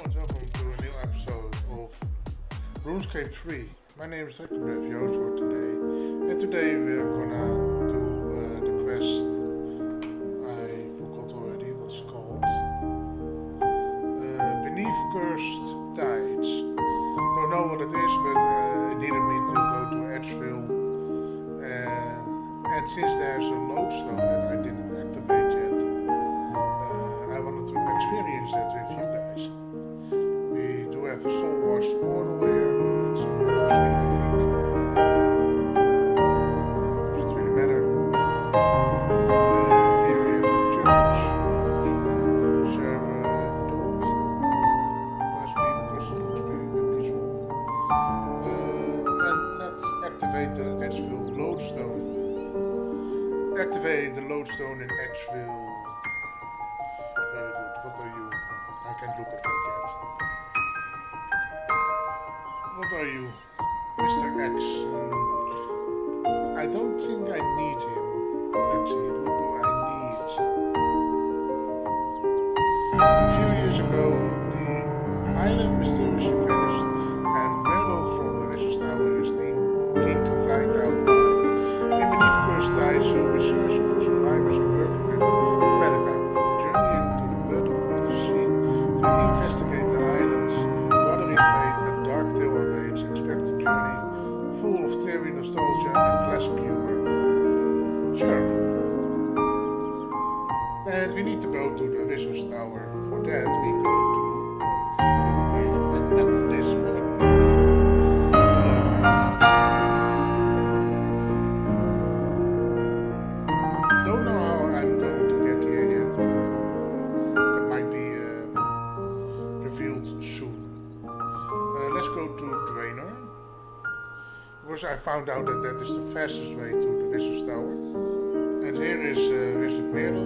and welcome to a new episode of RuneScape 3. My name is Drekkenbrev, your host for today. And today we're gonna do the quest. I forgot already what it's called. Beneath Cursed Tides. Don't know what it is, but it needed me to go to Edgeville. And since there's a lodestone that I didn't activate yet, I wanted to experience that with you guys. We do have a soul washed portal here, but that's another thing, I think. Does it really matter? Here we have the church. Dome. Must be because it looks pretty peaceful. And let's activate the Edgeville lodestone. Activate the lodestone in Edgeville. Very good. What are you? I can't look at that yet. What are you? Mr. X. I don't think I need him. Let's see, who do I need? A few years ago, the island mysteriously vanished, and Meadow from the Wizard's Tower is keen to find out why. In Beneath Cursed Tides, you'll be searching for survivors and working with Venica, journeying to the bottom of the sea to investigate the island's watery fate and dark tale awaits. Expect a journey full of theory, nostalgia, and classic humor. Sure. And we need to go to the Wizard's Tower. For that, we go to this one. Don't know how I'm going to get here yet, but it might be revealed soon. Let's go to Draenor. Because I found out that that is the fastest way to the Wizard's Tower. And here is Wizard Merle.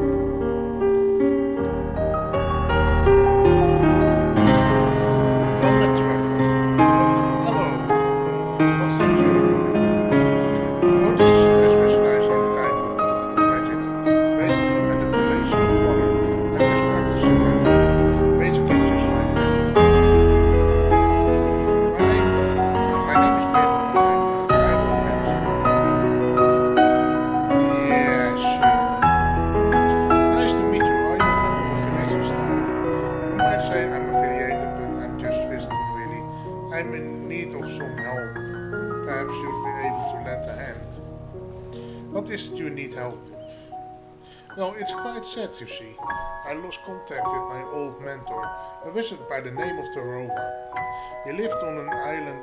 I'm in need of some help. Perhaps you'll be able to lend a hand. What is it you need help with? Well, it's quite sad, you see. I lost contact with my old mentor, a wizard by the name of Tarova. He lived on an island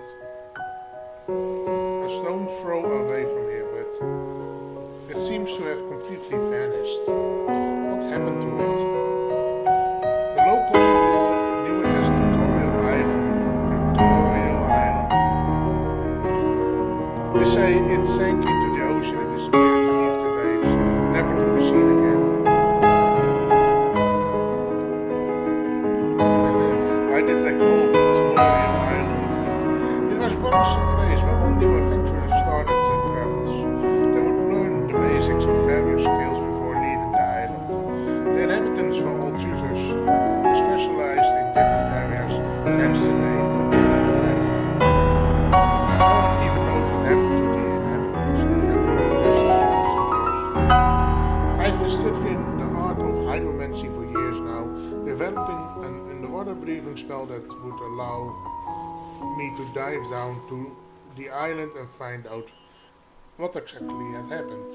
a stone's throw away from here, but it seems to have completely vanished. What happened to it? The locals knew it as Tutorial Island. They say it sank into the ocean and disappeared beneath the waves, never to be seen again. Why did they call it Tutorial Island? It was once a place where all new adventurers started their travels. They would learn the basics of various skills before leaving the island. The inhabitants were all tutors, specialized in different areas, hence the name. I've been studying the art of hydromancy for years now, developing an underwater breathing spell that would allow me to dive down to the island and find out what exactly had happened.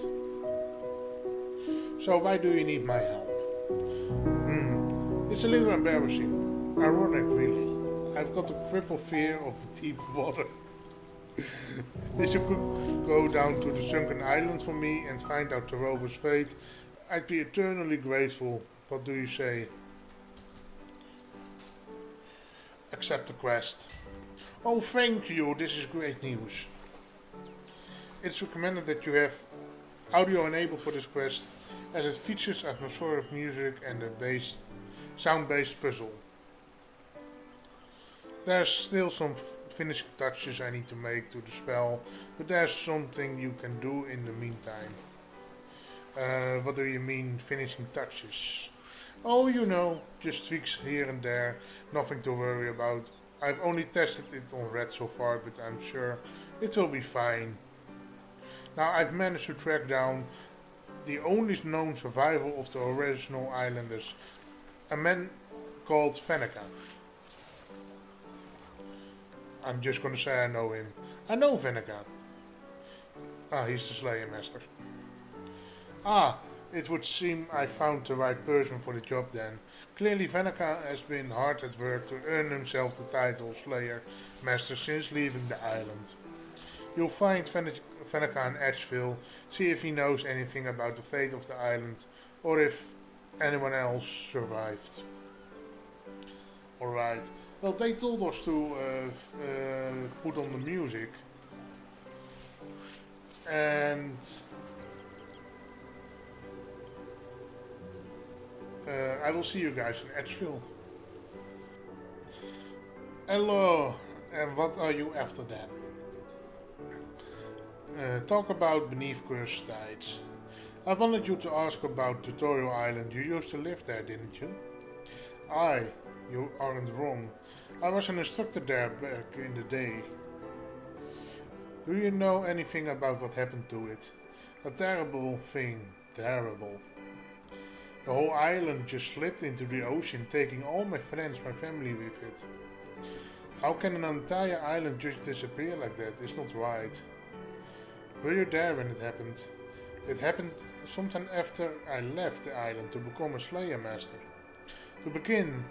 So why do you need my help? It's a little embarrassing, ironic really. I've got a crippled fear of deep water. If you could go down to the sunken island for me and find out Tarova's fate, I'd be eternally grateful. What do you say? Accept the quest. Oh, thank you, this is great news. It's recommended that you have audio enabled for this quest, as it features atmospheric music and a sound-based puzzle. There's still some finishing touches I need to make to the spell, but there's something you can do in the meantime. What do you mean finishing touches? Oh, you know, just tweaks here and there, nothing to worry about. I've only tested it on red so far, but I'm sure it will be fine. Now I've managed to track down the only known survivor of the original islanders, a man called Fenneca. I'm just gonna say I know him. I know Fenneca. Ah, he's the Slayer Master. Ah, it would seem I found the right person for the job then. Clearly Fenneca has been hard at work to earn himself the title Slayer Master since leaving the island. You'll find Fenneca in Edgeville, see if he knows anything about the fate of the island, or if anyone else survived. Alright, well they told us to put on the music, and I will see you guys in Edgeville. Hello, and what are you after then? Talk about Beneath Cursed Tides. I wanted you to ask about Tutorial Island. You used to live there, didn't you? Aye, you aren't wrong. I was an instructor there back in the day. Do you know anything about what happened to it? A terrible thing. Terrible. The whole island just slipped into the ocean, taking all my friends, my family with it. How can an entire island just disappear like that? It's not right. Were you there when it happened? It happened sometime after I left the island to become a Slayer Master. To begin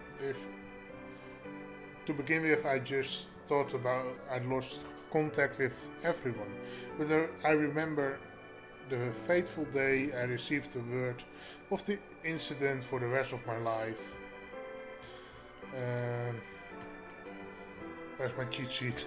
with, I just thought I'd lost contact with everyone. But I remember the fateful day I received the word of the incident for the rest of my life. Where's my cheat sheet?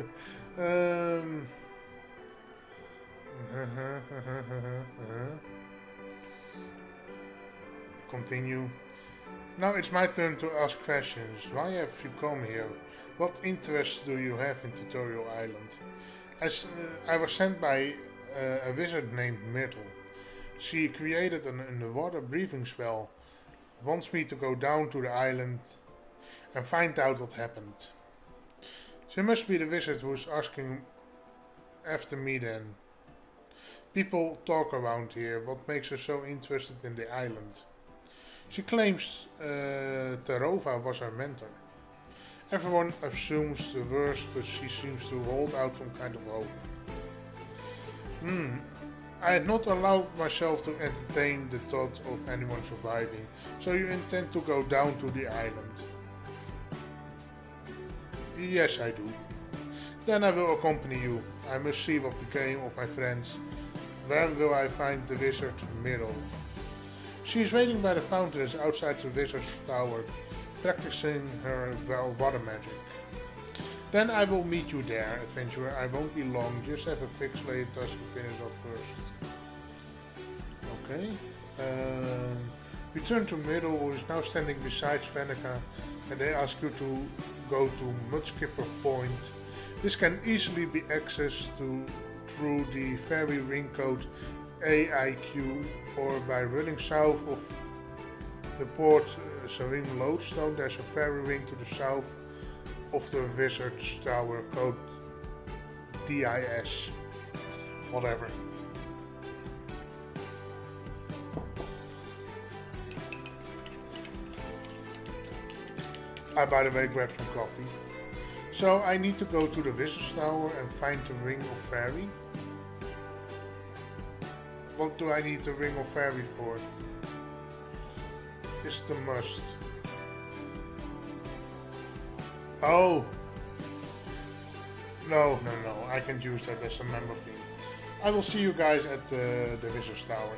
Continue. Now it's my turn to ask questions. Why have you come here? What interests do you have in Tutorial Island? I was sent by a wizard named Myrtle. She created an underwater breathing spell. Wants me to go down to the island and find out what happened. She must be the wizard who's asking after me then. People talk around here. What makes her so interested in the island? She claims Tarova was her mentor. Everyone assumes the worst, but she seems to hold out some kind of hope. I had not allowed myself to entertain the thought of anyone surviving, so you intend to go down to the island? Yes, I do. Then I will accompany you. I must see what became of my friends. Where will I find the wizard Myrtle? She is waiting by the fountains outside the wizard's tower, practicing her water magic. Then I will meet you there, adventurer. I won't be long, just have a quick Slayer task to finish off first. Okay. Return to Myrtle, who is now standing beside Fenneca, and they ask you to go to Mudskipper Point. This can easily be accessed through the ferry ring code AIQ, or by running south of the port Sarim Lodestone. There's a ferry ring to the south of the Wizard's Tower code DIS. Whatever. I, by the way, grabbed some coffee. So I need to go to the Wizard's Tower and find the Ring of Fairy. What do I need the Ring of Fairy for? Is the must. Oh! No, I can use that as a member fee. I will see you guys at the Wizard's Tower.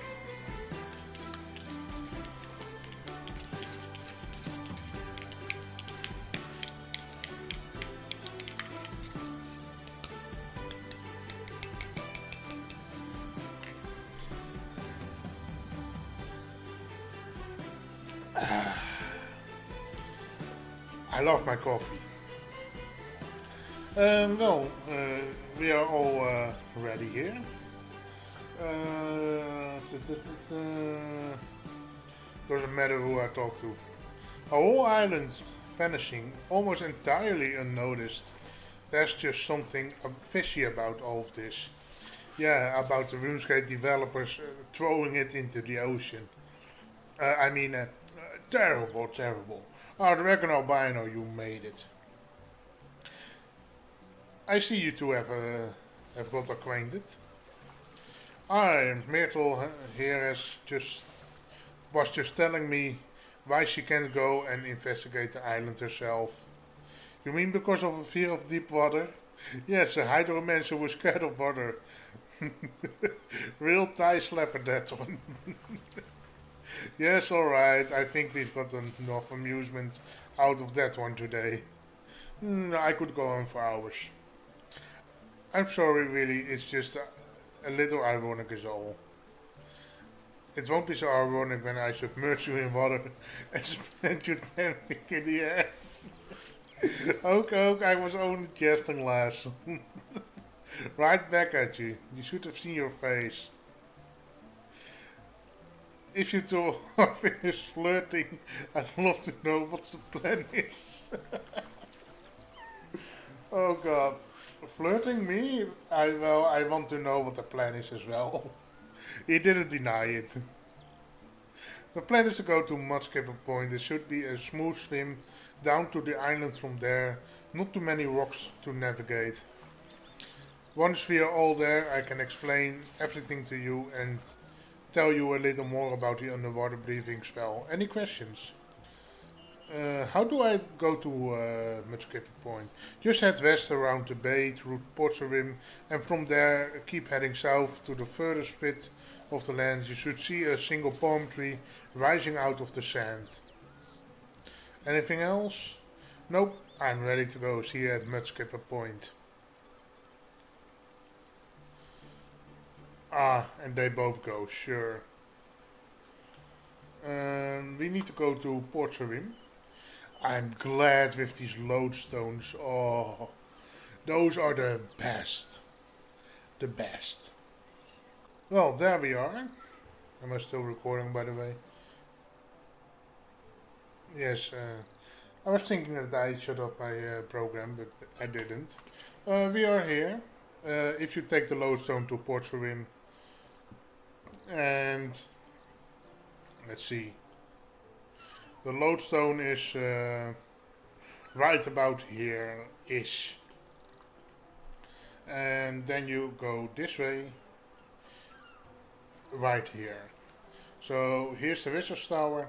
I love my coffee. We are all ready here. Doesn't matter who I talk to. A whole island vanishing almost entirely unnoticed. There's just something fishy about all of this. Yeah, about the RuneScape developers throwing it into the ocean. Terrible, terrible. Oh, Dragon Albino, you made it. I see you two have got acquainted. Myrtle here was just telling me why she can't go and investigate the island herself. You mean because of a fear of deep water? Yes, a hydromancer was scared of water. Real thigh slapper, that one. Yes, alright, I think we've got enough amusement out of that one today. I could go on for hours. I'm sorry, really, it's just a little ironic is all. It won't be so ironic when I submerge you in water and spread you 10 feet in the air. Okay, I was only jesting, lass. Right back at you. You should have seen your face. If you two are finished flirting, I'd love to know what the plan is. Oh god. Flirting me? I want to know what the plan is as well. He didn't deny it. The plan is to go to Mudskipper Point. There should be a smooth swim down to the island from there. Not too many rocks to navigate. Once we are all there, I can explain everything to you and tell you a little more about the underwater breathing spell. Any questions? How do I go to Mudskipper Point? Just head west around the bay through Port Sarim and from there keep heading south to the furthest bit of the land. You should see a single palm tree rising out of the sand. Anything else? Nope, I'm ready to go. See you at Mudskipper Point. And they both go, sure. We need to go to Port Sarim. I'm glad with these lodestones. Oh, those are the best. The best. Well, there we are. Am I still recording, by the way? Yes, I was thinking that I shut off my program, but I didn't. We are here. If you take the lodestone to Port Sarim, and let's see. The lodestone is right about here-ish. And then you go this way, right here. So here's the Wizard's Tower.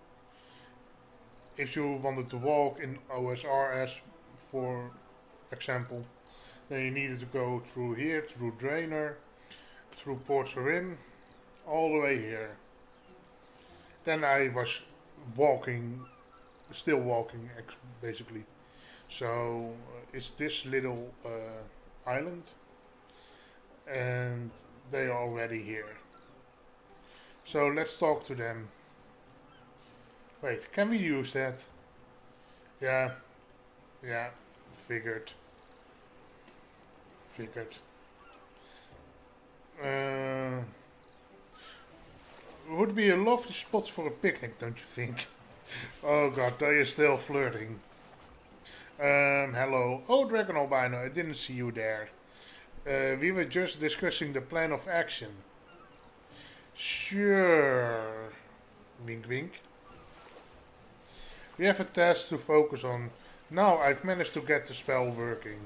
If you wanted to walk in OSRS, for example, then you needed to go through here, through Draenor, through Port Sarim, all the way here. Then I was walking, still walking basically. So it's this little island, and they are already here. So let's talk to them. Wait, can we use that? Yeah, figured. Would be a lovely spot for a picnic, don't you think? Oh god, they are still flirting. Hello. Oh, Dragon Albino, I didn't see you there. We were just discussing the plan of action. Sure. Wink wink. We have a task to focus on. Now I've managed to get the spell working.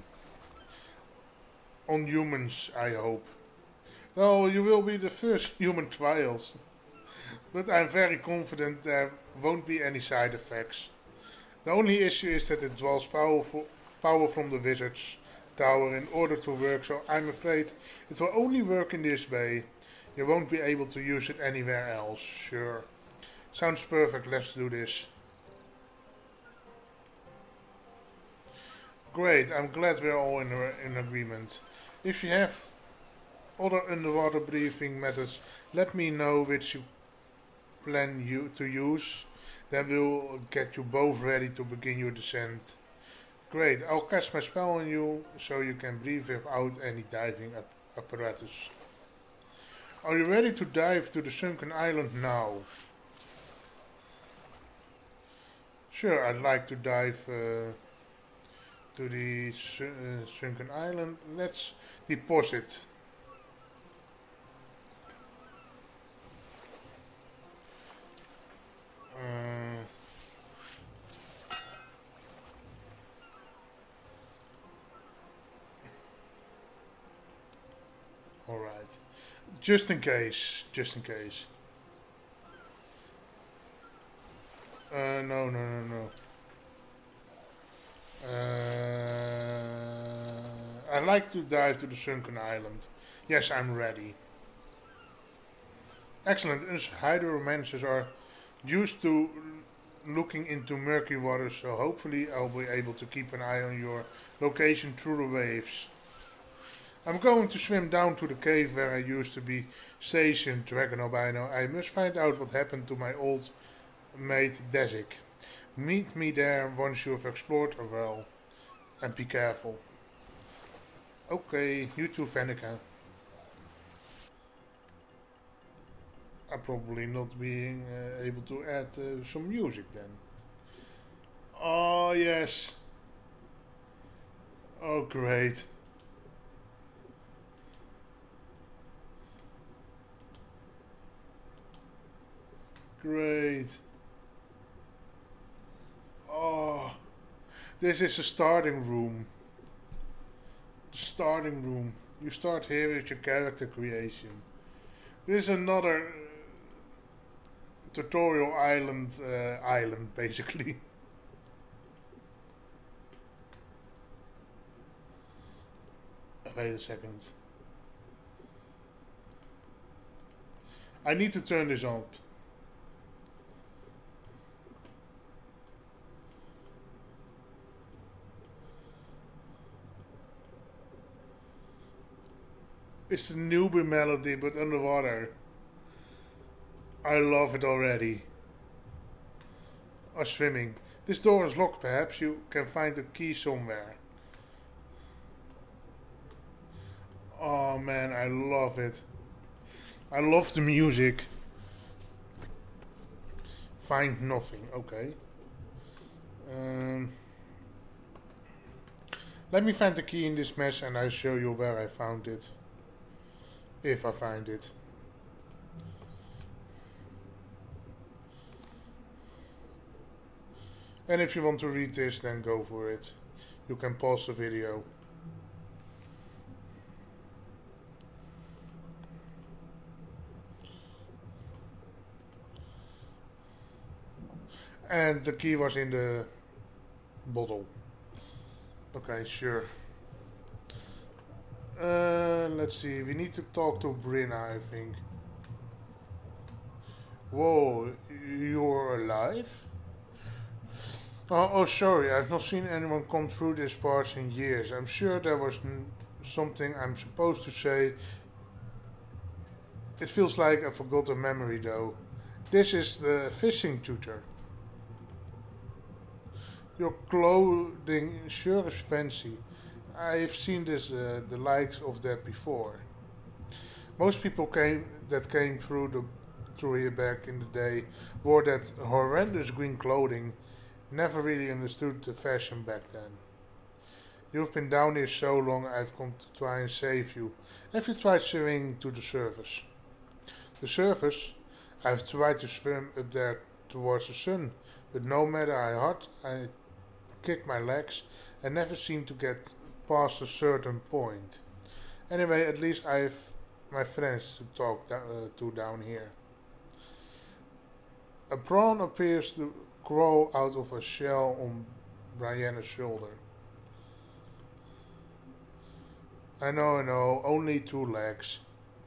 On humans, I hope. Well, you will be the first human trials. But I'm very confident there won't be any side effects. The only issue is that it draws power from the Wizard's Tower in order to work, so I'm afraid it will only work in this bay. You won't be able to use it anywhere else, sure. Sounds perfect, let's do this. Great, I'm glad we're all in agreement. If you have other underwater breathing methods, let me know which you plan to use. Then we'll get you both ready to begin your descent. Great, I'll cast my spell on you so you can breathe without any diving apparatus. Are you ready to dive to the sunken island now? Sure, I'd like to dive to the sunken island. Let's deposit. Uh, all right. Just in case. Just in case. No, no, no, no. I'd like to dive to the sunken island. Yes, I'm ready. Excellent. Us hydromancers are used to looking into murky water, so hopefully I'll be able to keep an eye on your location through the waves. I'm going to swim down to the cave where I used to be stationed, Dragon Albino. I must find out what happened to my old mate Desik. Meet me there once you've explored a well. And be careful. Okay, you too, Venica. I'm probably not being able to add some music then. Oh, yes. Oh, great. Great. Oh, this is a starting room. The starting room. You start here with your character creation. This is another tutorial island basically. Wait a second. I need to turn this on. It's the newbie melody, but underwater. I love it already. Or swimming. This door is locked, perhaps you can find a key somewhere. Oh man, I love it. I love the music. Find nothing, okay. Let me find the key in this mess and I'll show you where I found it. If I find it. And if you want to read this, then go for it. You can pause the video. And the key was in the bottle. Okay, sure. Let's see. We need to talk to Brinna, I think. Whoa, you're alive? Oh, sorry. I've not seen anyone come through this part in years. I'm sure there was something I'm supposed to say. It feels like I forgot a memory, though. This is the fishing tutor. Your clothing sure is fancy. I've seen the likes of that before. Most people that came through here back in the day wore that horrendous green clothing. Never really understood the fashion back then. You've been down here so long, I've come to try and save you. Have you tried swimming to the surface? The surface? I've tried to swim up there towards the sun, but no matter how hard I kick my legs, I never seem to get past a certain point. Anyway, at least I've my friends to talk to down here. A prawn appears to crawl out of a shell on Brianna's shoulder. I know, only 2 legs.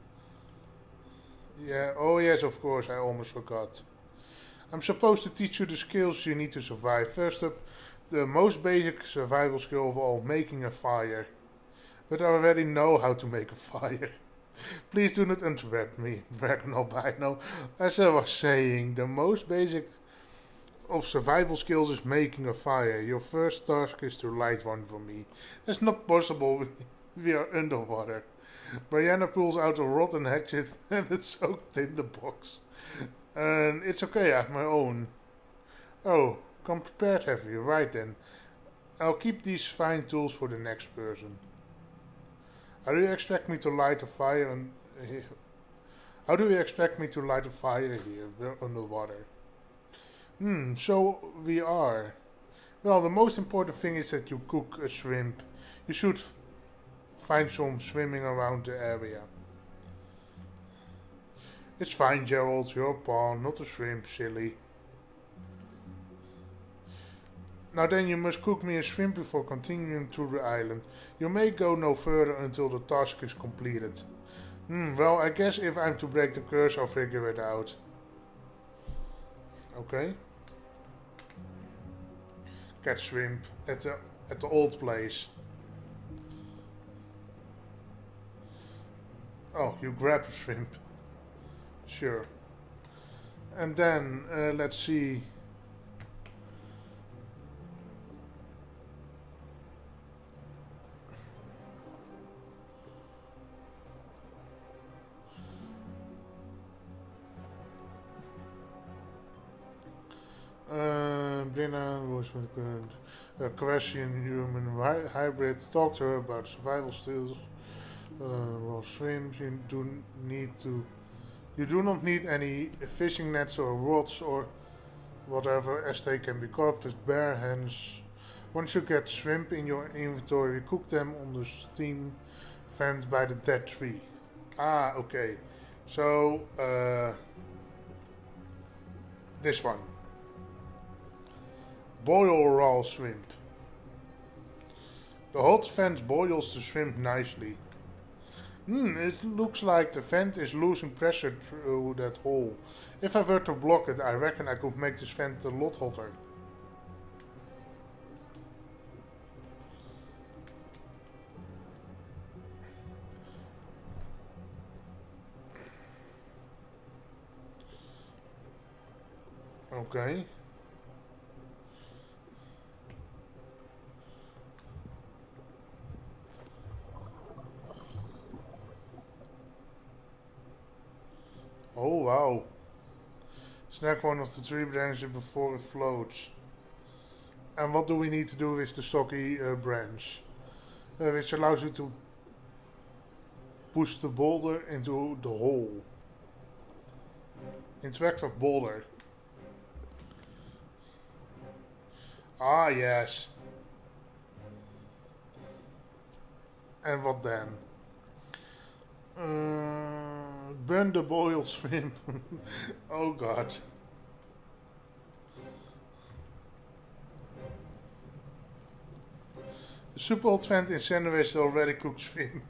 Yeah, oh yes, of course, I almost forgot. I'm supposed to teach you the skills you need to survive. First up, the most basic survival skill of all, making a fire. But I already know how to make a fire. Please do not interrupt me, Dragon Albino. As I was saying, the most basic of survival skills is making a fire. Your first task is to light one for me. That's not possible, we are underwater. Brianna pulls out a rotten hatchet and it's soaked in the box. And it's okay, I have my own. Oh, Come prepared, have you? Right then. I'll keep these fine tools for the next person. How do you expect me to light a fire and how do you expect me to light a fire here? We're underwater. So we are. Well, the most important thing is that you cook a shrimp. You should find some swimming around the area. It's fine, Gerald. You're a pawn, not a shrimp, silly. Now then, you must cook me a shrimp before continuing through the island. You may go no further until the task is completed. Well, I guess if I'm to break the curse, I'll figure it out. Okay. Catch shrimp at the old place. Oh, you grab a shrimp. Sure. And then, let's see. Brina was with a Caressian human hybrid. Talk to her about survival skills. Well, shrimp. You do not need any fishing nets or rods or whatever, as they can be caught with bare hands. Once you get shrimp in your inventory, cook them on the steam vent by the dead tree. Ah, okay. So, this one. Boil raw shrimp. The hot vent boils the shrimp nicely. It looks like the vent is losing pressure through that hole. If I were to block it, I reckon I could make this vent a lot hotter. Okay. Oh wow. Snag one of the tree branches before it floats. And what do we need to do with the soggy branch? Which allows you to push the boulder into the hole. Interact with boulder. Ah yes. And what then? Burn the boiled shrimp. Oh god. The super hot vent incinerates the already cooked shrimp.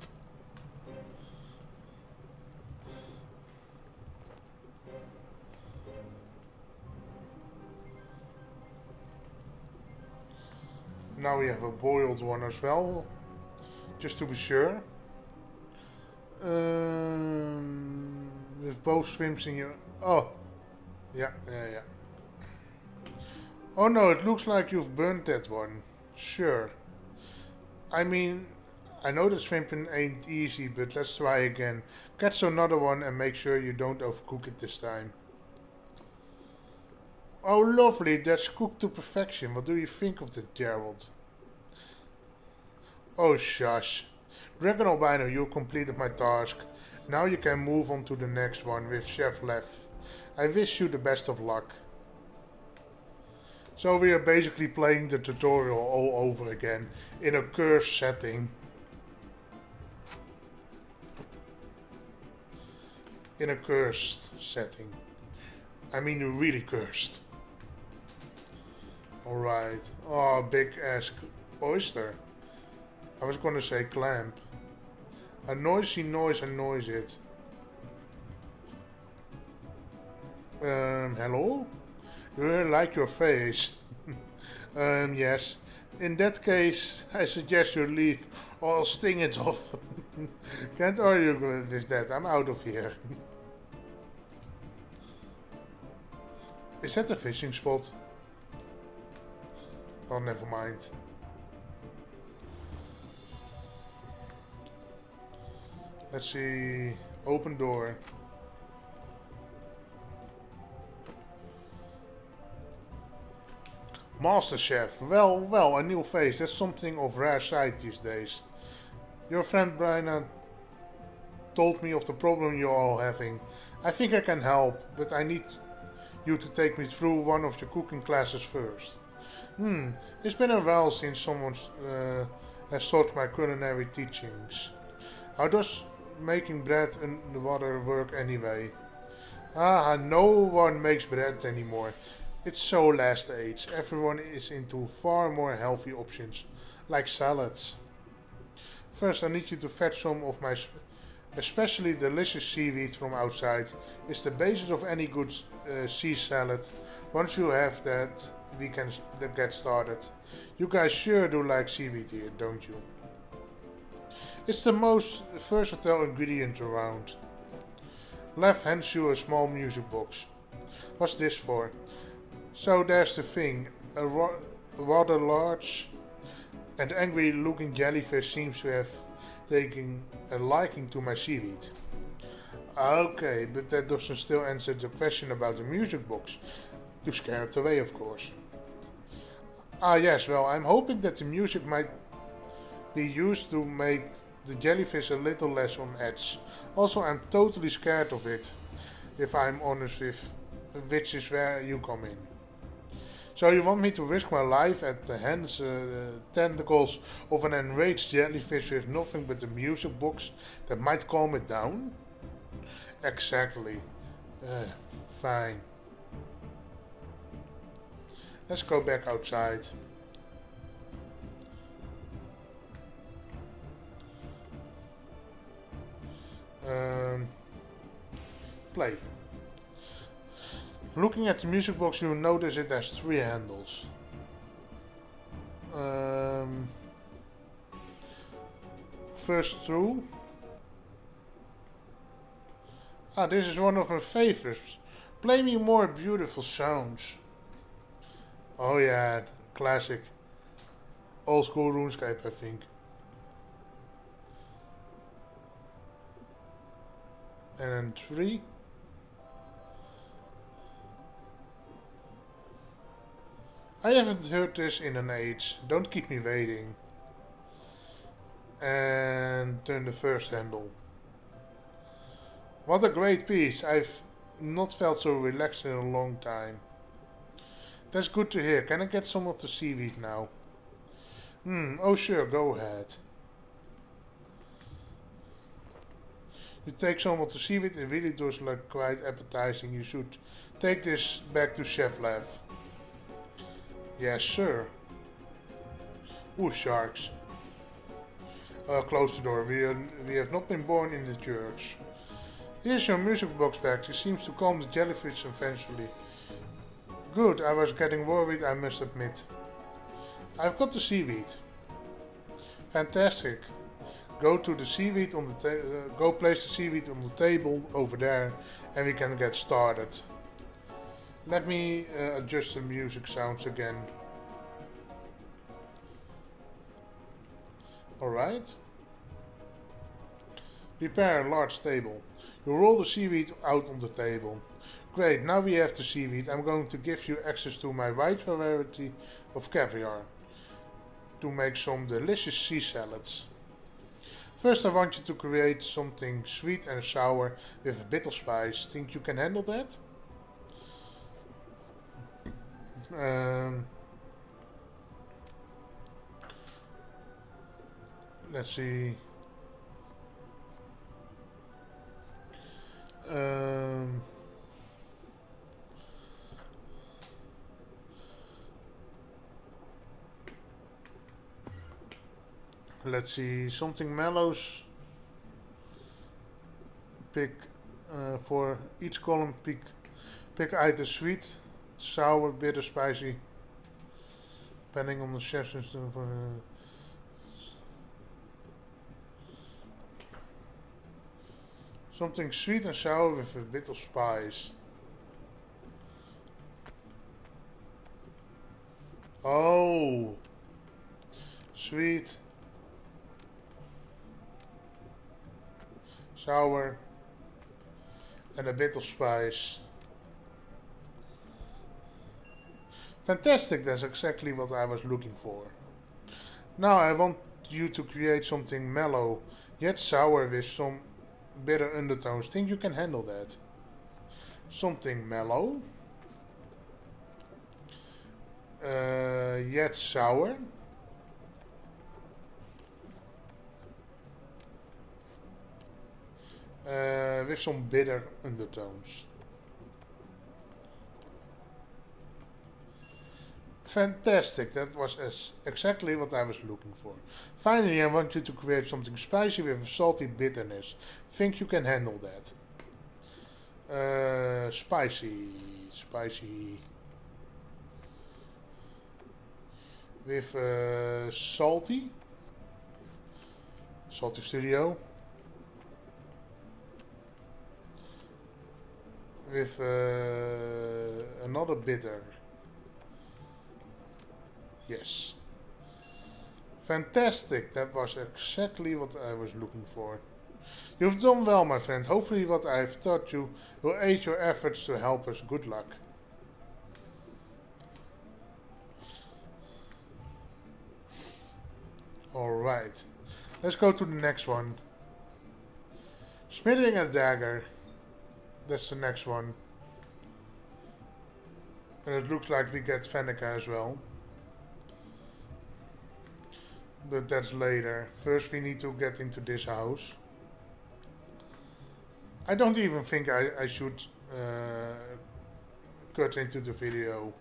Now we have a boiled one as well, just to be sure. With both shrimps in your... Oh, yeah. Oh no, it looks like you've burnt that one. Sure. I mean, I know the shrimping ain't easy, but let's try again. Catch another one and make sure you don't overcook it this time. Oh lovely, that's cooked to perfection. What do you think of that, Gerald? Oh shush. Dragon Albino, you completed my task. Now you can move on to the next one with Chef Lev. I wish you the best of luck. So we are basically playing the tutorial all over again in a cursed setting. In a cursed setting. I mean really cursed. Alright. Oh, big ass oyster. I was gonna say clamp. A noisy noise annoys it. Hello? You really like your face? Yes. In that case, I suggest you leave or I'll sting it off. Can't argue with that. I'm out of here. Is that a fishing spot? Oh, never mind. Let's see. Open door. Master Chef. Well, a new face. That's something of rare sight these days. Your friend Brian told me of the problem you're all having. I think I can help, but I need you to take me through one of your cooking classes first. It's been a while since someone has taught my culinary teachings. How does making bread in the water work anyway? No one makes bread anymore. It's so last age. Everyone is into far more healthy options, like salads. First, I need you to fetch some of my especially delicious seaweed from outside. It's the basis of any good sea salad. Once you have that, we can get started. You guys sure do like seaweed here, don't you? It's the most versatile ingredient around. Lev hands you a small music box. What's this for? So there's the thing. A rather large and angry looking jellyfish seems to have taken a liking to my seaweed. Okay, but that doesn't still answer the question about the music box. To scare it away, of course. Yes, well, I'm hoping that the music might be used to make the jellyfish a little less on edge. Also, I'm totally scared of it, if I'm honest with, which is where you come in. So you want me to risk my life at the hands, tentacles of an enraged jellyfish with nothing but a music box that might calm it down? Exactly. Fine. Let's go back outside. Play. Looking at the music box, you notice it has 3 handles. First through. This is one of my favorites. Play me more beautiful sounds. Oh yeah, classic. Old school RuneScape, I think. And then 3. I haven't heard this in an age. Don't keep me waiting. And turn the first handle. What a great piece. I've not felt so relaxed in a long time. That's good to hear. Can I get some of the seaweed now? Oh sure, go ahead. You take some of the seaweed, it really does look quite appetizing. You should take this back to Chef Lev. Yes, sir. Ooh, sharks. Close the door. We have not been born in the church. Here's your music box back. It seems to calm the jellyfish eventually. Good, I was getting worried, I must admit. I've got the seaweed. Fantastic. Go to the seaweed on the go place the seaweed on the table over there, and we can get started. Let me adjust the music sounds again. Alright. Prepare a large table. You roll the seaweed out on the table. Great, now we have the seaweed. I'm going to give you access to my wide variety of caviar to make some delicious sea salads. First, I want you to create something sweet and sour with a bit of spice. Think you can handle that? Let's see. Let's see, something mellows. Pick for each column. Pick either sweet, sour, bitter, spicy, depending on the chef's system. For something sweet and sour with a bit of spice. Oh, sweet, sour, and a bit of spice. Fantastic, that's exactly what I was looking for. Now I want you to create something mellow, yet sour with some bitter undertones. Think you can handle that? Something mellow, yet sour. With some bitter undertones. Fantastic, that was exactly what I was looking for. Finally, I want you to create something spicy with a salty bitterness. Think you can handle that? Spicy. With salty. Salty Studio. With another bitter. Yes. Fantastic, that was exactly what I was looking for. You've done well, my friend. Hopefully what I've taught you will aid your efforts to help us. Good luck. Alright. Let's go to the next one. Smithing a dagger. That's the next one. And it looks like we get Venica as well. But that's later. First we need to get into this house. I don't even think I should cut into the video.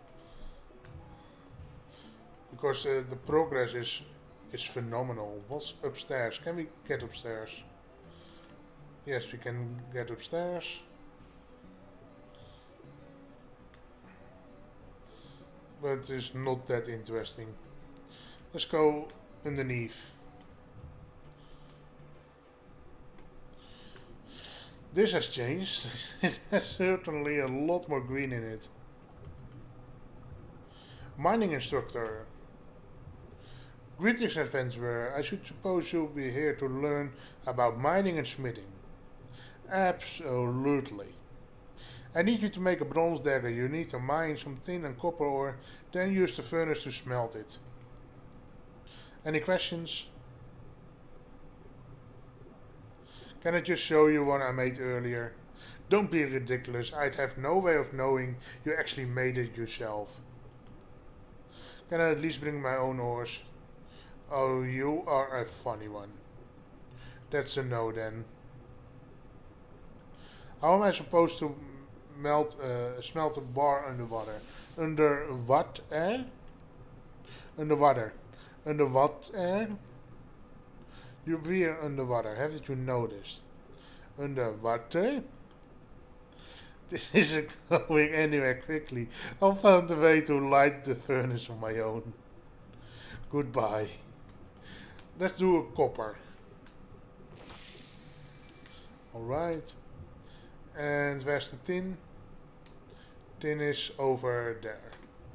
Because the progress is phenomenal. What's upstairs? Can we get upstairs? Yes, we can get upstairs. But it's not that interesting. Let's go underneath. This has changed. It has certainly a lot more green in it. Mining instructor. Greetings, adventurer. I should suppose you'll be here to learn about mining and smithing. Absolutely. I need you to make a bronze dagger. You need to mine some tin and copper ore, then use the furnace to smelt it. Any questions? Can I just show you what I made earlier? Don't be ridiculous. I'd have no way of knowing you actually made it yourself. Can I at least bring my own ores? Oh, you are a funny one. That's a no then. How am I supposed to smelt a bar underwater? Under what air? Underwater. Under what air? We're underwater, haven't you noticed? Underwater? This isn't going anywhere quickly. I found a way to light the furnace on my own. Goodbye. Let's do a copper. Alright. And where's the tin? Tin is over there.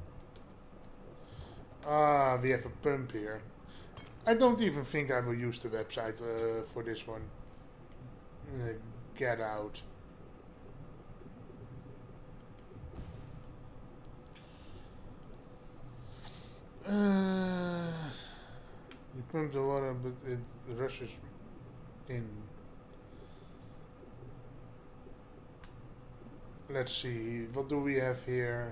Ah, we have a pump here. I don't even think I will use the website for this one. Get out. You pump the water, but it rushes in. Let's see, what do we have here?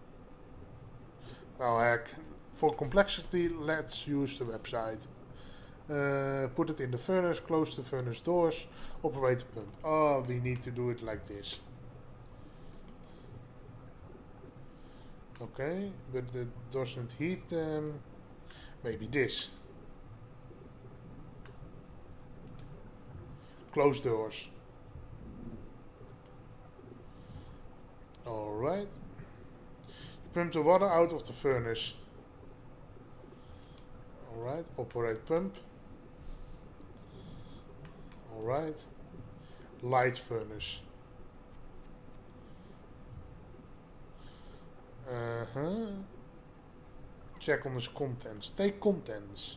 Oh heck. For complexity, let's use the website. Put it in the furnace, close the furnace doors, operate the pump. Oh, we need to do it like this. Okay, but it doesn't heat them. Maybe this. Close doors. Alright. Pump the water out of the furnace. Alright, operate pump. Alright. Light furnace. Check on its contents. Take contents.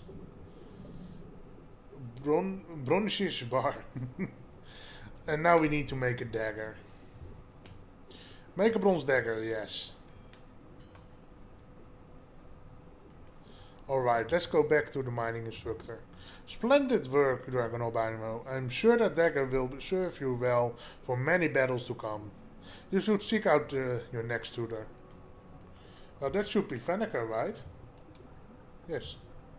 Bronze bar. And now we need to make a dagger. Make a bronze dagger, yes. Alright, let's go back to the mining instructor. Splendid work, Dragon Albino. I'm sure that dagger will serve you well for many battles to come. You should seek out your next tutor. Well, that should be Fenneker, right? Yes.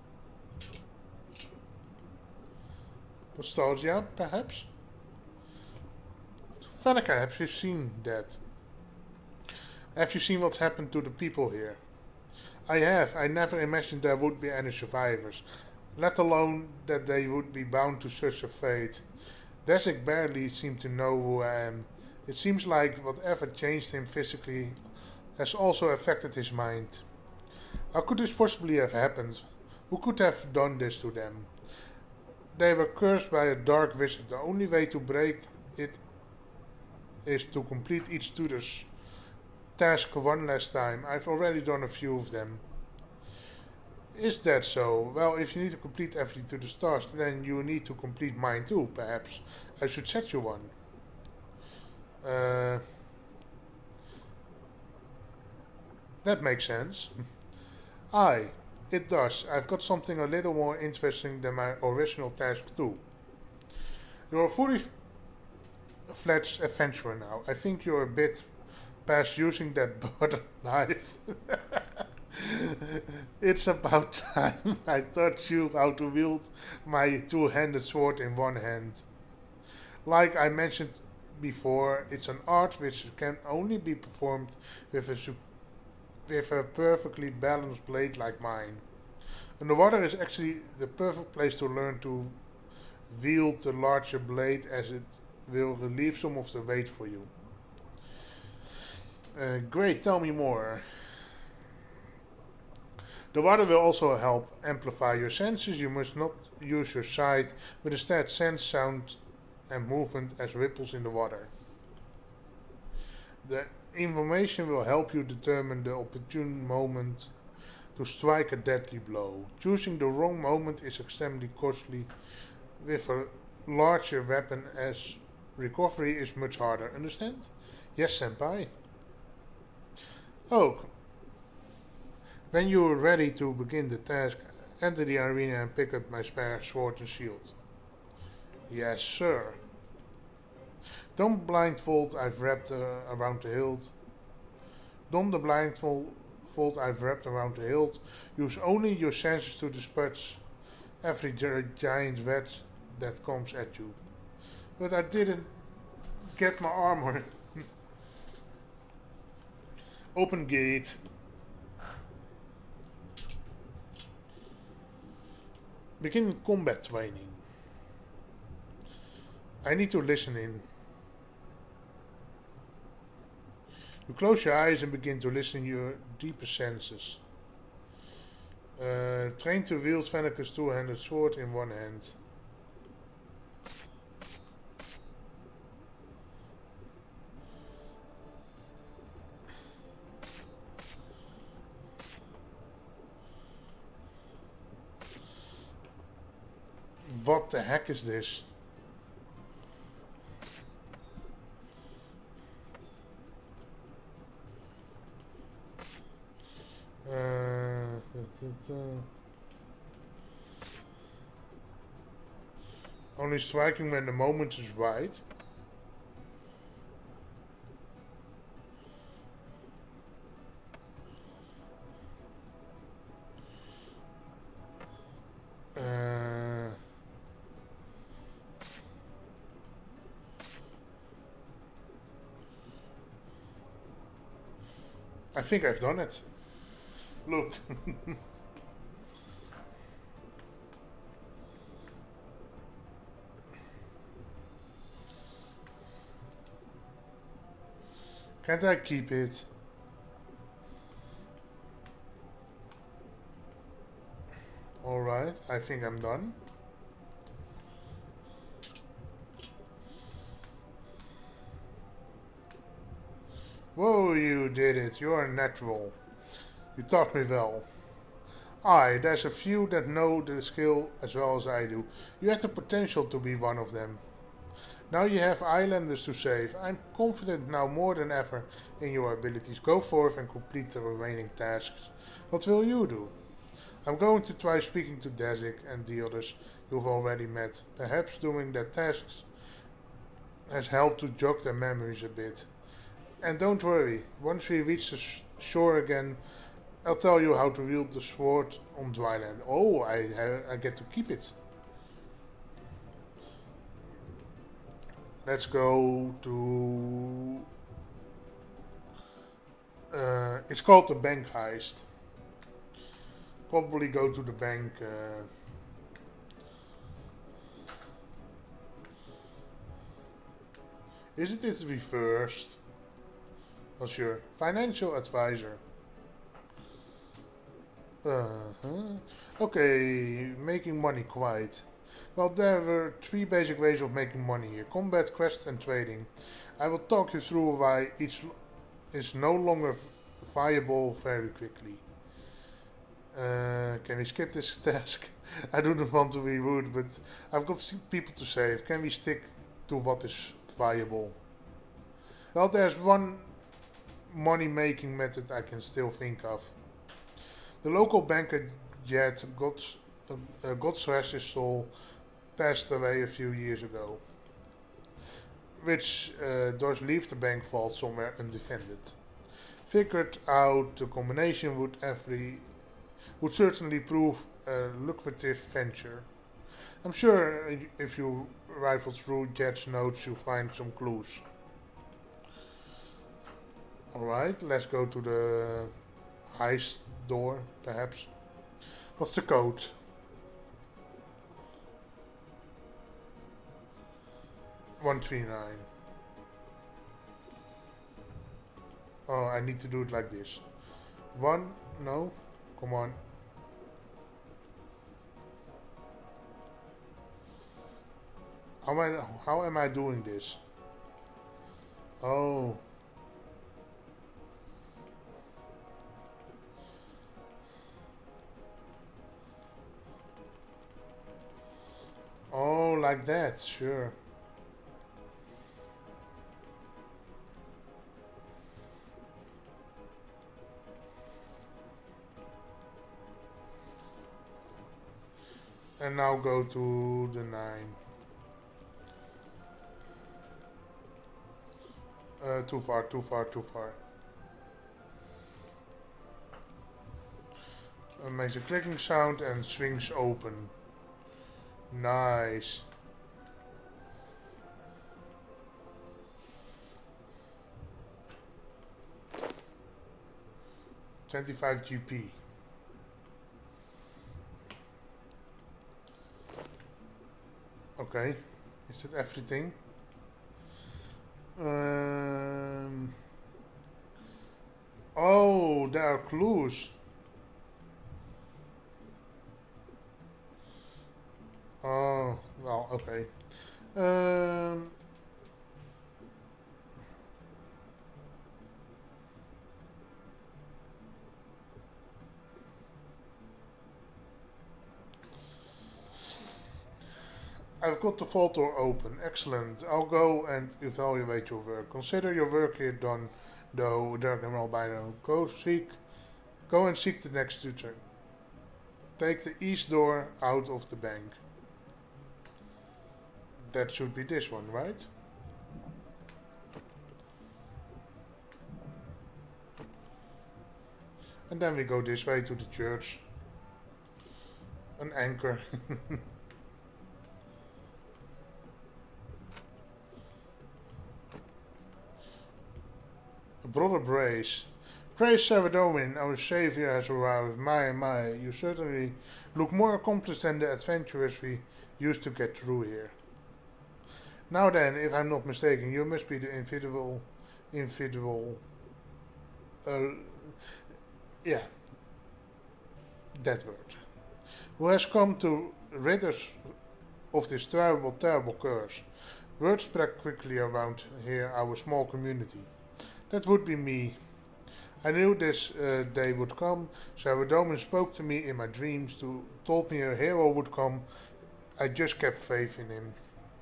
Nostalgia, perhaps? Fenneker, have you seen that? Have you seen what's happened to the people here? I have. I never imagined there would be any survivors, let alone that they would be bound to such a fate. Desik barely seemed to know who I am. It seems like whatever changed him physically has also affected his mind. How could this possibly have happened? Who could have done this to them? They were cursed by a dark wizard. The only way to break it is to complete each tutor's task one last time. I've already done a few of them. Is that so? Well, if you need to complete every tutor's task, then you need to complete mine too, perhaps. I should set you one. That makes sense. Aye, it does. I've got something a little more interesting than my original task too. You're a fully fledged adventurer now. I think you're a bit past using that butter knife. It's about time I taught you how to wield my two-handed sword in one hand. Like I mentioned before, it's an art which can only be performed with a perfectly balanced blade like mine. And the water is actually the perfect place to learn to wield the larger blade, as it will relieve some of the weight for you. Great, tell me more. The water will also help amplify your senses. You must not use your sight, but instead sense sound and movement as ripples in the water. The information will help you determine the opportune moment to strike a deadly blow. Choosing the wrong moment is extremely costly. With a larger weapon, as recovery is much harder. Understand? Yes, senpai. Oh, when you are ready to begin the task, enter the arena and pick up my spare sword and shield. Yes, sir. Don't blindfold I've wrapped around the hilt. Don the blindfold I've wrapped around the hilt. Use only your senses to dispatch every giant rat that comes at you. But I didn't get my armor. Open gate. Begin combat training. I need to listen in. You close your eyes and begin to listen your deeper senses. Train to wield Fenneker's two-handed sword in one hand. What the heck is this? Only striking when the moment is right. I think I've done it. Look. Can't I keep it? Alright, I think I'm done. Whoa, you did it. You're a natural. You taught me well. Aye, there's a few that know the skill as well as I do. You have the potential to be one of them. Now you have islanders to save. I'm confident now more than ever in your abilities. Go forth and complete the remaining tasks. What will you do? I'm going to try speaking to Desik and the others you've already met. Perhaps doing their tasks has helped to jog their memories a bit. And don't worry, once we reach the shore again, I'll tell you how to wield the sword on dry land. Oh, I get to keep it. Let's go to... it's called the bank heist. Probably go to the bank. Isn't it reversed? Oh sure. Financial advisor. Okay, making money quite. Well, there were three basic ways of making money here. Combat, quests and trading. I will talk you through why each is no longer viable very quickly. Can we skip this task? I do not want to be rude, but I've got people to save. Can we stick to what is viable? Well, there's one money-making method I can still think of. The local banker Jet God's rest his soul passed away a few years ago, which does leave the bank vault somewhere undefended. Figured out the combination would certainly prove a lucrative venture. I'm sure if you rifle through Jet's notes you'll find some clues. Alright, let's go to the heist door, perhaps. What's the code? $139. Oh, I need to do it like this. No, come on. How am I doing this? Oh. Oh, like that, sure. And now go to the 9. Too far. Makes a clicking sound and swings open. Nice. $25 GP. Okay, is that everything? Oh, there are clues. Oh, well, okay. I've got the vault door open. Excellent. I'll go and evaluate your work. Consider your work here done, though, Dragon Albino. Go and seek the next tutor. Take the east door out of the bank. That should be this one, right? And then we go this way to the church. An anchor. Brother Brace. Praise Saradomin, our savior has arrived. My, you certainly look more accomplished than the adventurers we used to get through here. Now then, if I'm not mistaken, you must be the yeah, that word. Who has come to rid us of this terrible curse. Word spread quickly around here, our small community. That would be me. I knew this day would come. Saradomin spoke to me in my dreams, told me a hero would come. I just kept faith in him.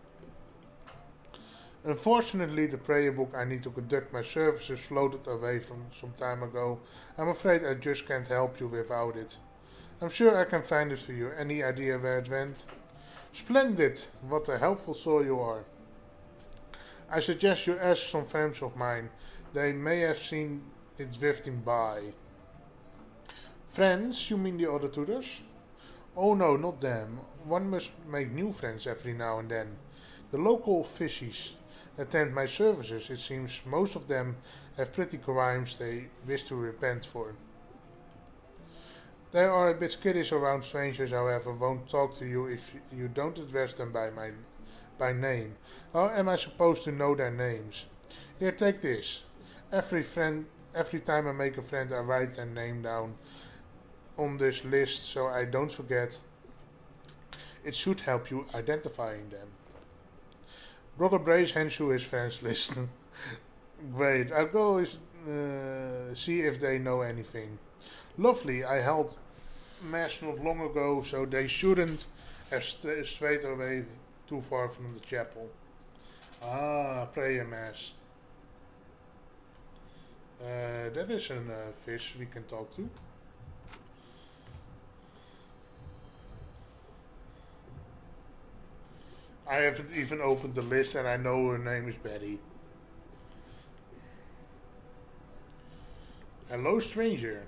Unfortunately, the prayer book I need to conduct my services floated away from some time ago. I'm afraid I just can't help you without it. I'm sure I can find it for you. Any idea where it went? Splendid! What a helpful soul you are. I suggest you ask some friends of mine. They may have seen it drifting by. Friends? You mean the other tutors? Oh no, not them. One must make new friends every now and then. The local fishies attend my services. It seems most of them have pretty crimes they wish to repent for. They are a bit skittish around strangers, however, won't talk to you if you don't address them by name. How am I supposed to know their names? Here, take this. Every time I make a friend, I write their name down on this list so I don't forget. It should help you identifying them. Brother Brace hands you his friends list. Great, I'll go see if they know anything. Lovely, I held mass not long ago, so they shouldn't have strayed away too far from the chapel. Ah, prayer mass. That is a fish we can talk to. I haven't even opened the list and I know her name is Betty. Hello, stranger.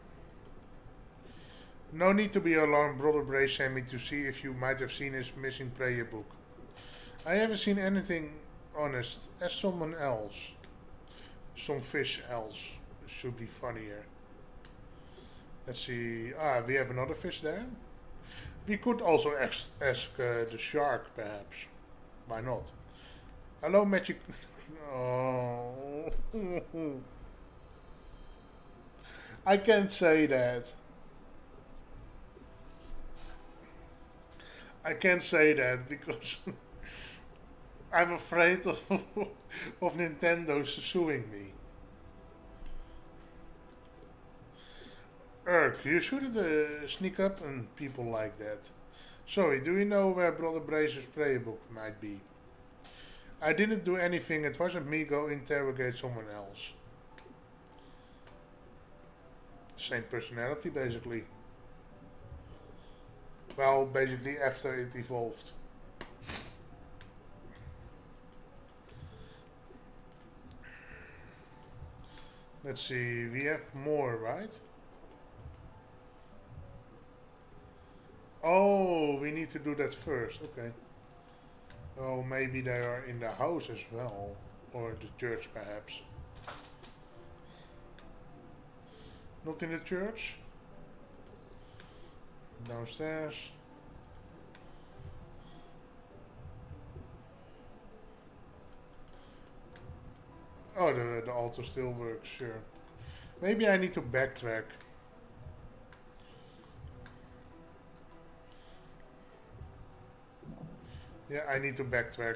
No need to be alarmed. Brother Brace sent me to see if you might have seen his missing prayer book. I haven't seen anything honest. As someone else. Some fish else. Should be funnier. Let's see. Ah, we have another fish there. We could also ask the shark, perhaps. Why not? Hello, magic. Oh. I can't say that. I can't say that because I'm afraid of Nintendo suing me. Urk, you shouldn't sneak up on people like that. Sorry, do you know where Brother Brace's prayer book might be? I didn't do anything, it wasn't me. Go interrogate someone else. Same personality, basically. Well, basically after it evolved. Let's see, we have more, right? Oh, we need to do that first, okay. Oh, maybe they are in the house as well. Or the church, perhaps. Not in the church? Downstairs. Oh, the altar still works, sure. Maybe I need to backtrack. Yeah, I need to backtrack.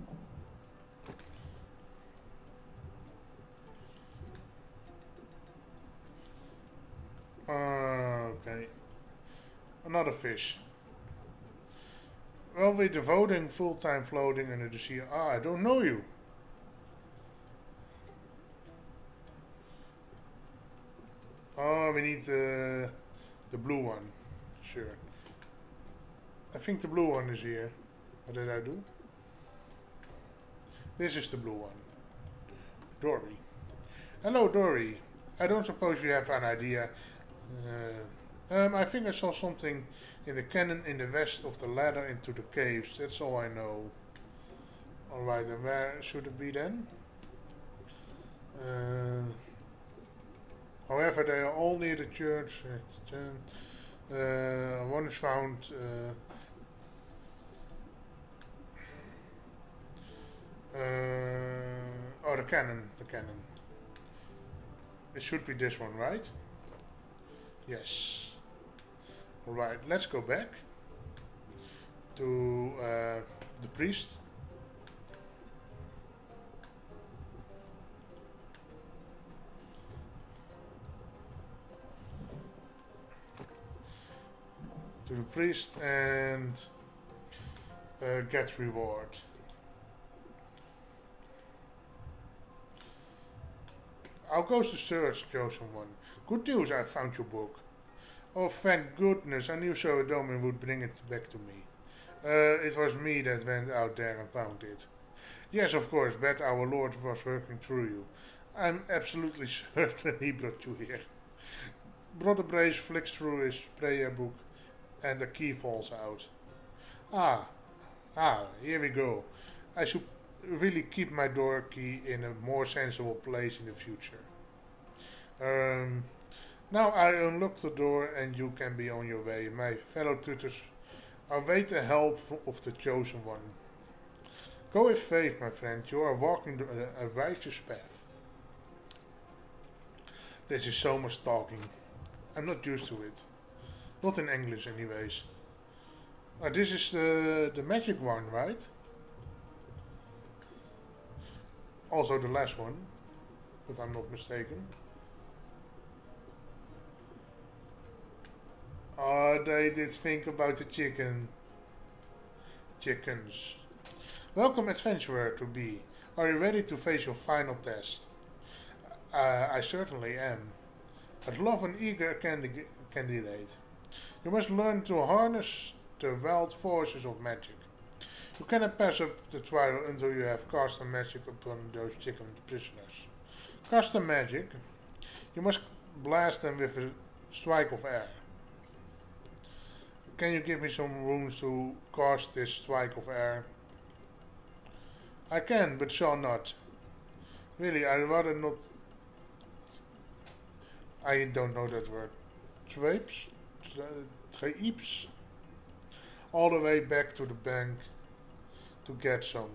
Okay. Another fish. Well, we're devoting full-time floating under the sea. Ah, I don't know you. Oh, we need the blue one. Sure. I think the blue one is here. What did I do? This is the blue one. Dory. Hello, Dory. I don't suppose you have an idea. I think I saw something in the cannon in the west of the ladder into the caves. That's all I know. Alright, and where should it be then? However, they are all near the church. One is found... oh, the cannon. It should be this one, right? Yes. Alright, let's go back to the priest. To the priest and get reward. I'll go to search, chosen one. Good news, I found your book. Oh, thank goodness. I knew Sorodomin would bring it back to me. It was me that went out there and found it. Yes, of course, but our Lord was working through you. I'm absolutely certain he brought you here. Brother Brace flicks through his prayer book and the key falls out. Ah, here we go. I should really keep my door key in a more sensible place in the future. Um, Now I unlock the door and you can be on your way. My fellow tutors await the help of the chosen one. Go with faith, my friend. You are walking a righteous path. This is so much talking. I'm not used to it. Not in English, anyways. This is the magic one, right? Also the last one, if I'm not mistaken. Oh, they did think about the chickens. Welcome, adventurer to be. Are you ready to face your final test? I certainly am. I'd love an eager candidate. You must learn to harness the wild forces of magic. You cannot pass up the trial until you have cast a magic upon those chicken prisoners. Cast a magic. You must blast them with a strike of air. Can you give me some runes to cast this strike of air? I can, but shall not. Really, I'd rather not. I don't know that word. Trapes? All the way back to the bank to get some.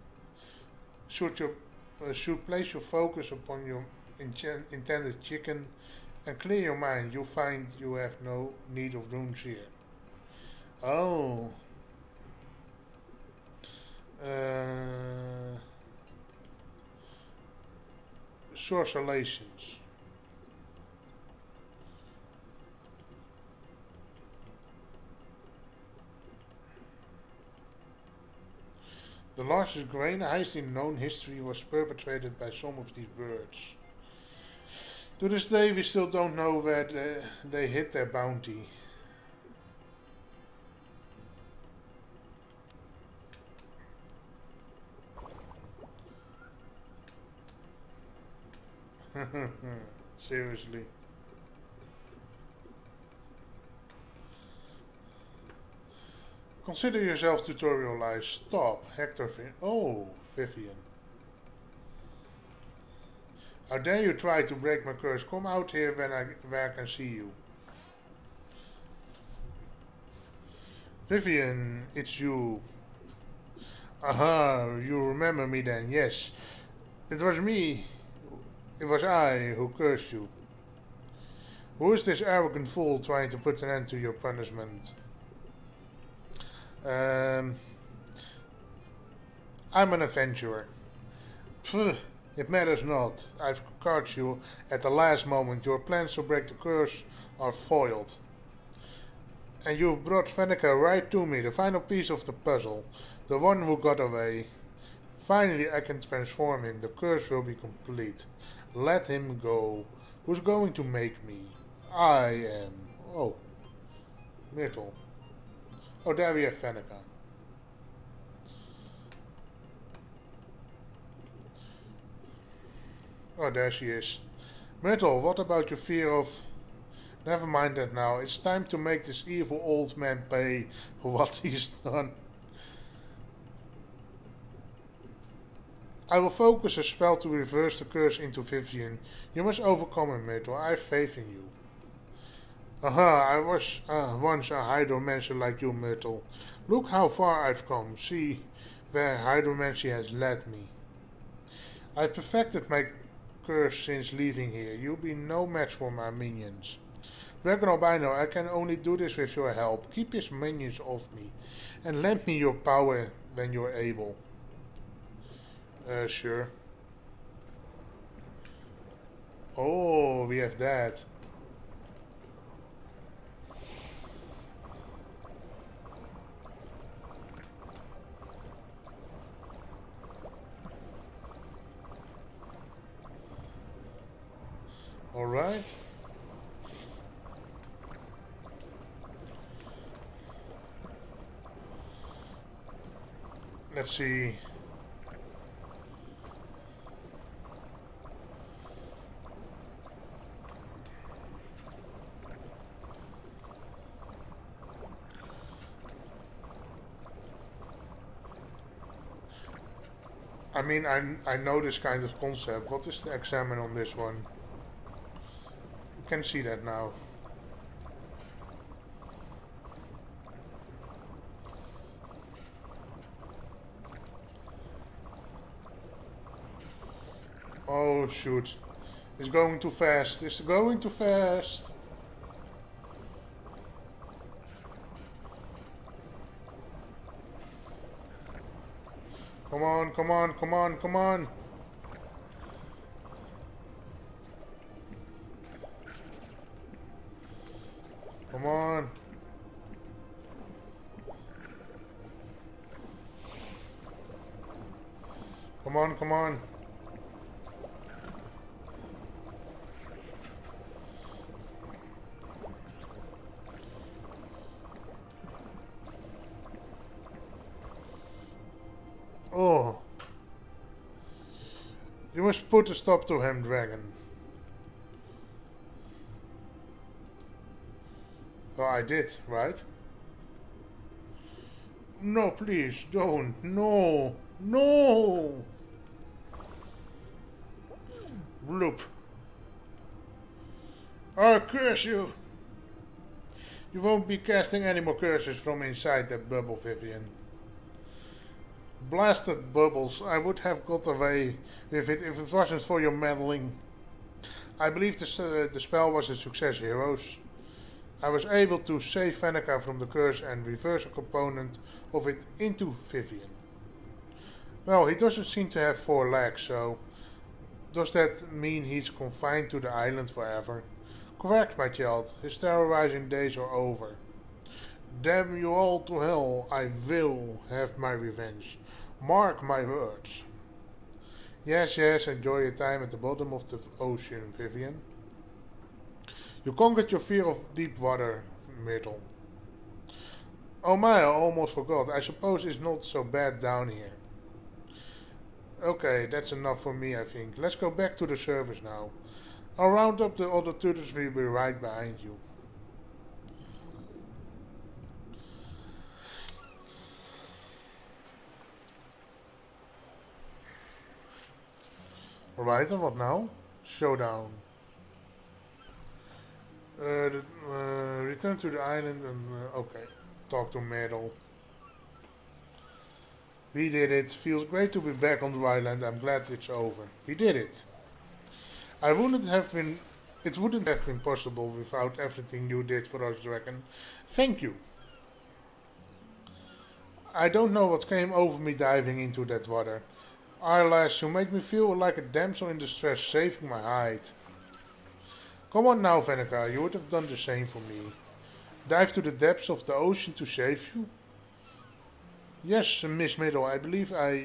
Should place your focus upon your intended chicken and clear your mind. You'll find you have no need of runes here. Oh. Sorcerations. The largest grain heist in known history was perpetrated by some of these birds. To this day, we still don't know where they hid their bounty. Seriously. Consider yourself tutorialized. Stop. Hector Vivian. How dare you try to break my curse? Come out here where I can see you. Vivian, it's you. Aha, you remember me then. Yes. It was me. It was I who cursed you. Who is this arrogant fool trying to put an end to your punishment? I'm an adventurer. Pfft, it matters not. I've caught you at the last moment. Your plans to break the curse are foiled. And you've brought Fenneca right to me, the final piece of the puzzle. The one who got away. Finally I can transform him. The curse will be complete. Let him go. Who's going to make me? I am. Oh. Myrtle. Oh, there we have Fenneca. Oh, there she is. Myrtle, what about your fear of... Never mind that now. It's time to make this evil old man pay for what he's done. I will focus a spell to reverse the curse into Vivian. You must overcome him, Myrtle. I have faith in you. Aha, I was once a hydromancer like you, Myrtle. Look how far I've come. See where hydromancy has led me. I've perfected my curse since leaving here. You'll be no match for my minions. Dragon Albino, I can only do this with your help. Keep his minions off me. And lend me your power when you're able. Sure. Oh, we have that. Alright. Let's see. I mean, I know this kind of concept. What is the examine on this one? You can see that now. Oh shoot. It's going too fast. It's going too fast. Come on, come on, come on, come on. Come on. Come on, come on. Oh. You must put a stop to him, dragon. Oh, I did, right? No, please, don't. No. No! Bloop. I curse you! You won't be casting any more curses from inside that bubble, Vivian. Blasted bubbles, I would have got away with it if it wasn't for your meddling. I believe the spell was a success, heroes. I was able to save Fenneca from the curse and reverse a component of it into Vivian. Well, he doesn't seem to have 4 legs, so does that mean he's confined to the island forever? Correct, my child. His terrorizing days are over. Damn you all to hell, I will have my revenge. Mark my words. Yes, yes, enjoy your time at the bottom of the ocean, Vivian. You conquered your fear of deep water, Myrtle. Oh my, I almost forgot. I suppose it's not so bad down here. Okay, that's enough for me, I think. Let's go back to the surface now. I'll round up the other tutors, we'll be right behind you. Alright, and what now? Showdown. Return to the island and... okay, talk to Myrtle. We did it. Feels great to be back on the island. I'm glad it's over. We did it. It wouldn't have been possible without everything you did for us, Dragon. Thank you. I don't know what came over me diving into that water. Alas, you made me feel like a damsel in distress, saving my hide. Come on now, Fenneca. You would have done the same for me. Dive to the depths of the ocean to save you? Yes, Miss Myrtle, I believe I...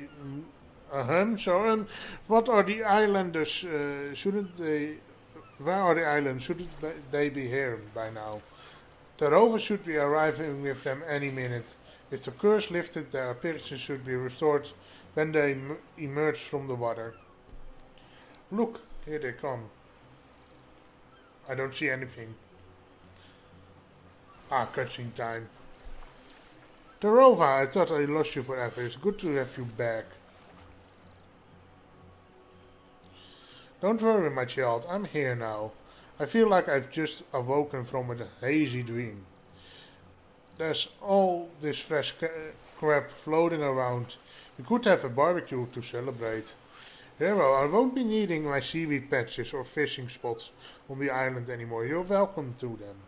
what are the islanders, shouldn't they... Where are the islands? Shouldn't they be here by now? The rovers should be arriving with them any minute. If the curse lifted, their appearances should be restored when they emerge from the water. Look, here they come. I don't see anything. Ah, cutscene time. Darova, I thought I lost you forever. It's good to have you back. Don't worry, my child. I'm here now. I feel like I've just awoken from a hazy dream. There's all this fresh crap floating around. We could have a barbecue to celebrate. Hero, I won't be needing my seaweed patches or fishing spots on the island anymore. You're welcome to them.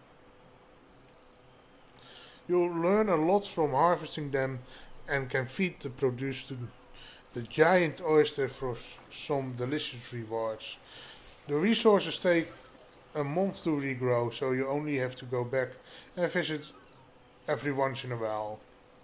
You'll learn a lot from harvesting them and can feed the produce to the giant oyster for some delicious rewards. The resources take a month to regrow, so you only have to go back and visit every once in a while.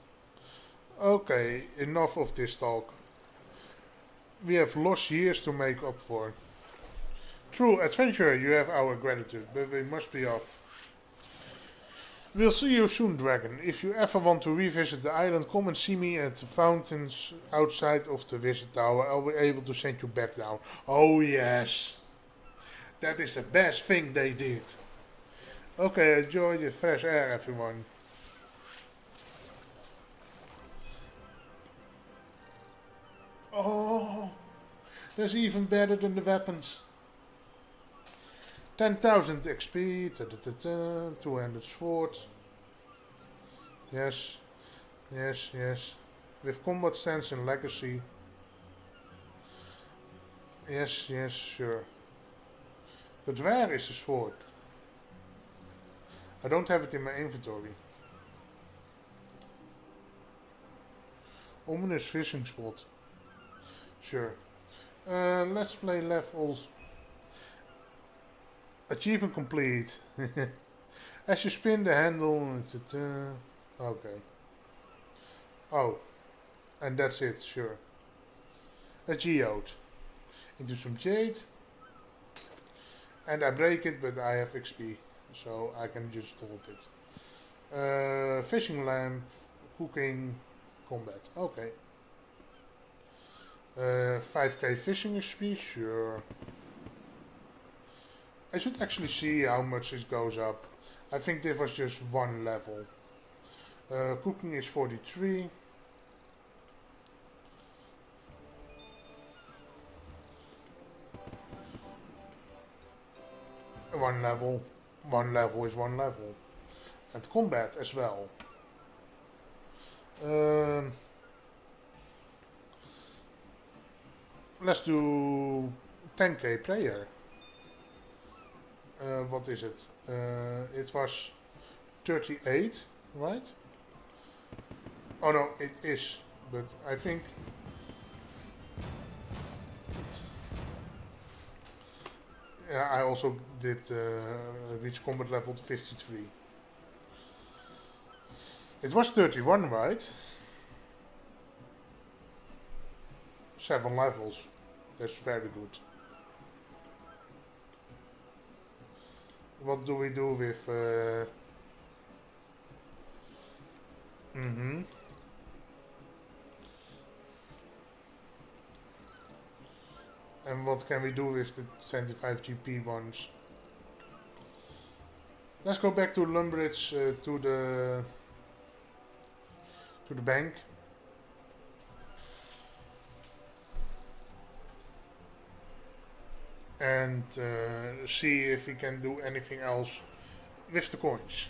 Okay, enough of this talk. We have lost years to make up for. True, adventurer, you have our gratitude, but we must be off. We'll see you soon, Dragon. If you ever want to revisit the island, come and see me at the fountains outside of the Wizard Tower. I'll be able to send you back down. Oh yes. That is the best thing they did. Okay, enjoy the fresh air, everyone. Oh, that's even better than the weapons. 10,000 XP, 200 sword. Yes, yes, yes. With combat stance and legacy. Yes, yes, sure. But where is the sword? I don't have it in my inventory. Ominous fishing spot. Sure. Let's play levels. Achievement complete. As you spin the handle, okay. Oh, and that's it. Sure. A geode. Into some jade, and I break it, but I have XP, so I can just drop it. Fishing lamp, cooking, combat. Okay. 5k fishing XP. Sure. I should actually see how much it goes up. I think this was just one level. Cooking is 43. One level. One level is one level. And combat as well. Let's do 10k player. What is it? It was 38, right? Oh no, it is, but I think I also did reach combat level 53. It was 31, right? 7 levels. That's very good. What do we do with and what can we do with the 75 GP ones? Let's go back to Lumbridge, to the bank. And see if we can do anything else with the coins.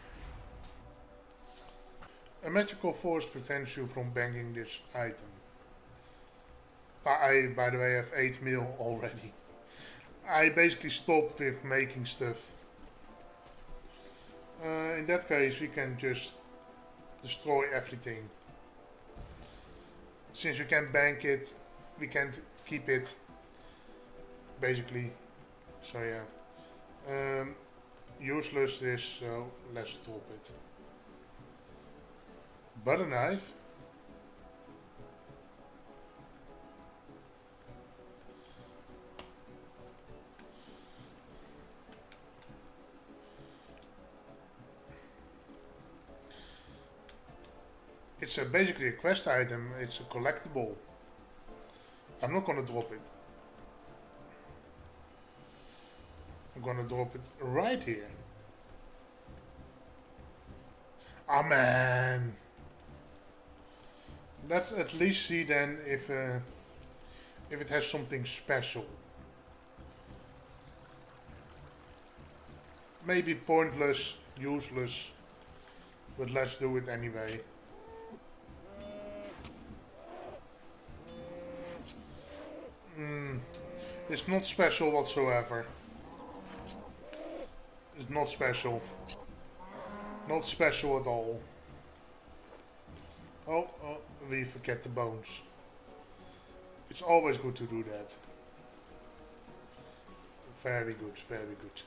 A magical force prevents you from banking this item. I, by the way, have 8 mil already. I basically stopped with making stuff. In that case, we can just destroy everything. Since we can't bank it, we can't keep it. Basically, so yeah, useless this, so let's drop it. Butter knife. It's basically a quest item, it's a collectible. I'm not gonna drop it. I'm gonna drop it right here. Ah man. Let's at least see then if it has something special. Maybe pointless, useless, but let's do it anyway. It's not special whatsoever. It's not special. Not special at all. Oh, we forget the bones. It's always good to do that. Very good, very good.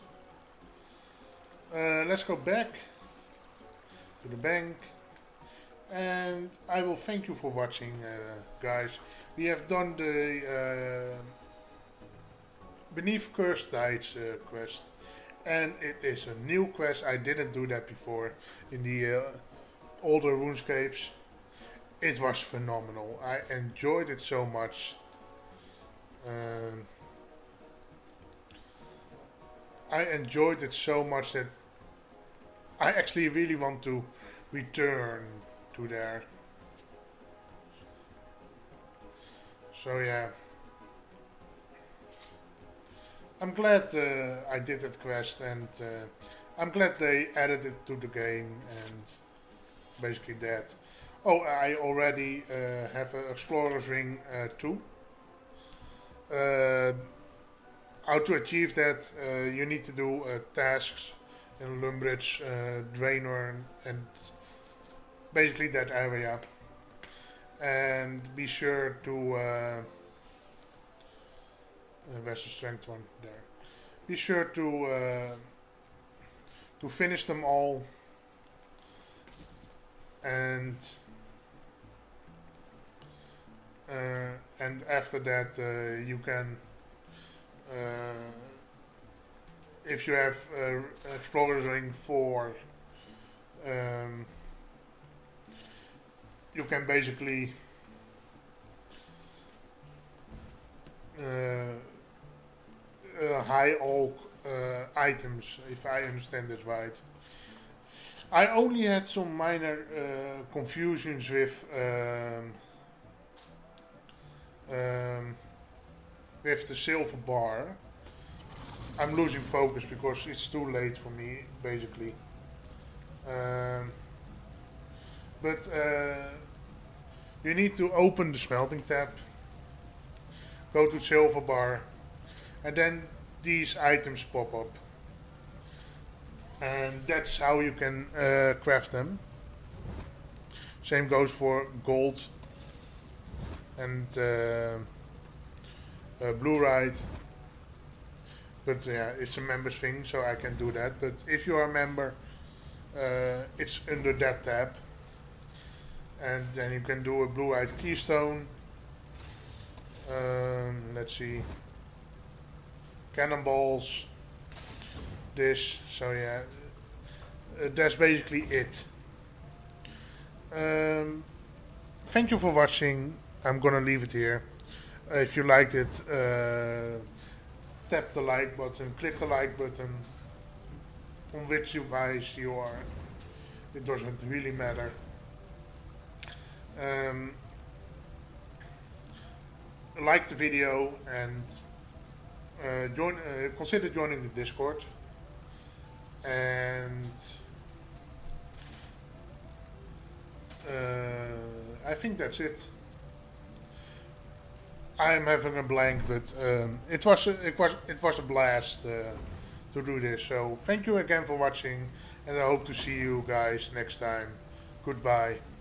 Let's go back to the bank. And I will thank you for watching, guys. We have done the Beneath Cursed Tides quest. and it is a new quest. I didn't do that before in the older RuneScapes. It was phenomenal. I enjoyed it so much. I enjoyed it so much that I actually really want to return to there. So yeah, I'm glad I did that quest, and I'm glad they added it to the game, and basically that. Oh, I already have an Explorer's Ring 2. How to achieve that, you need to do tasks in Lumbridge, Draenor, and basically that area. And be sure to where's the strength one? There. Be sure to finish them all, and after that you can, if you have Explorer's Ring 4, you can basically high all items, if I understand this right. I only had some minor confusions with the silver bar. I'm losing focus because it's too late for me, basically. But you need to open the smelting tab, go to silver bar, and then these items pop up. And that's how you can craft them. Same goes for gold and blue-rite. But yeah, it's a members thing, so I can do that. But if you are a member, it's under that tab. And then you can do a blue-rite keystone. Let's see. Cannonballs. This. So yeah, that's basically it. Thank you for watching. I'm gonna leave it here. If you liked it, tap the like button, click the like button, on which device you are. It doesn't really matter. Like the video and consider joining the Discord. And I think that's it. I'm having a blank, but it was a blast to do this. So thank you again for watching, and I hope to see you guys next time. Goodbye.